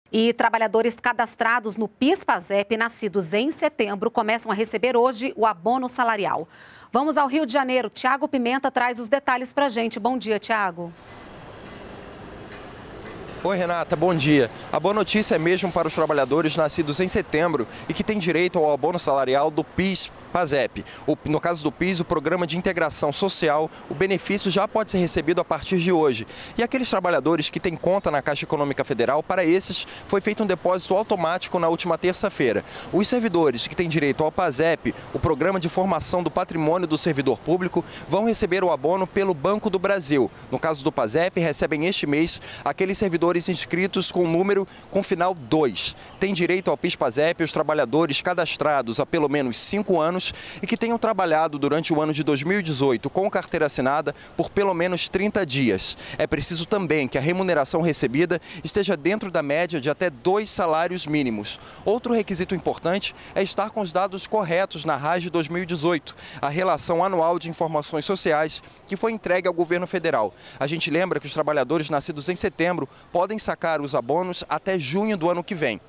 E trabalhadores cadastrados no PIS/PASEP, nascidos em setembro, começam a receber hoje o abono salarial. Vamos ao Rio de Janeiro. Tiago Pimenta traz os detalhes para a gente. Bom dia, Tiago. Oi, Renata, bom dia. A boa notícia é mesmo para os trabalhadores nascidos em setembro e que têm direito ao abono salarial do PIS/PASEP. No caso do PIS, o Programa de Integração Social, o benefício já pode ser recebido a partir de hoje. E aqueles trabalhadores que têm conta na Caixa Econômica Federal, para esses foi feito um depósito automático na última terça-feira. Os servidores que têm direito ao PASEP, o Programa de Formação do Patrimônio do Servidor Público, vão receber o abono pelo Banco do Brasil. No caso do PASEP, recebem este mês aqueles servidores inscritos com o número com final 2. Tem direito ao PIS/PASEP os trabalhadores cadastrados há pelo menos 5 anos e que tenham trabalhado durante o ano de 2018 com carteira assinada por pelo menos 30 dias. É preciso também que a remuneração recebida esteja dentro da média de até 2 salários mínimos. Outro requisito importante é estar com os dados corretos na RAG 2018, a Relação Anual de Informações Sociais, que foi entregue ao governo federal. A gente lembra que os trabalhadores nascidos em setembro podem sacar os abonos até junho do ano que vem.